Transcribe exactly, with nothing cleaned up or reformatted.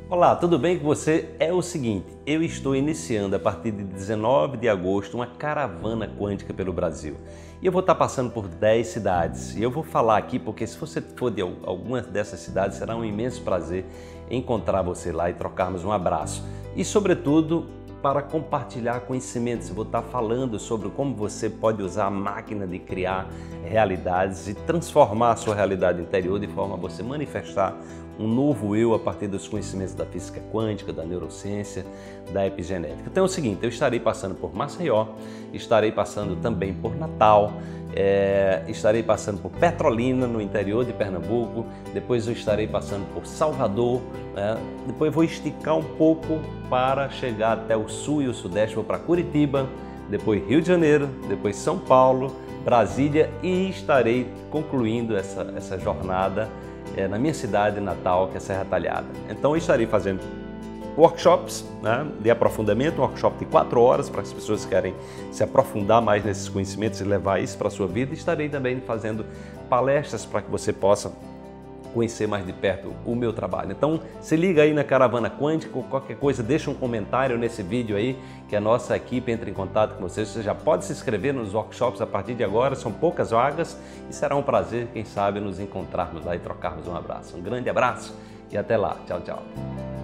Olá, tudo bem com você? É o seguinte, eu estou iniciando a partir de dezenove de agosto uma caravana quântica pelo Brasil. E eu vou estar passando por dez cidades. E eu vou falar aqui porque se você for de alguma dessas cidades, será um imenso prazer encontrar você lá e trocarmos um abraço. E sobretudo, para compartilhar conhecimentos. Eu vou estar falando sobre como você pode usar a máquina de criar realidades e transformar a sua realidade interior de forma a você manifestar um novo eu a partir dos conhecimentos da física quântica, da neurociência, da epigenética. Então é o seguinte, eu estarei passando por Maceió, estarei passando também por Natal, é, estarei passando por Petrolina, no interior de Pernambuco, depois eu estarei passando por Salvador, né? Depois vou esticar um pouco para chegar até o sul e o sudeste, vou para Curitiba, depois Rio de Janeiro, depois São Paulo, Brasília e estarei concluindo essa, essa jornada é, na minha cidade natal, que é Serra Talhada. Então eu estarei fazendo workshops, né, de aprofundamento, um workshop de quatro horas para as pessoas que querem se aprofundar mais nesses conhecimentos e levar isso para a sua vida. Estarei também fazendo palestras para que você possa conhecer mais de perto o meu trabalho. Então se liga aí na Caravana Quântica, qualquer coisa deixa um comentário nesse vídeo aí que a nossa equipe entra em contato com você. Você já pode se inscrever nos workshops a partir de agora, são poucas vagas e será um prazer, quem sabe, nos encontrarmos lá e trocarmos um abraço. Um grande abraço e até lá. Tchau, tchau.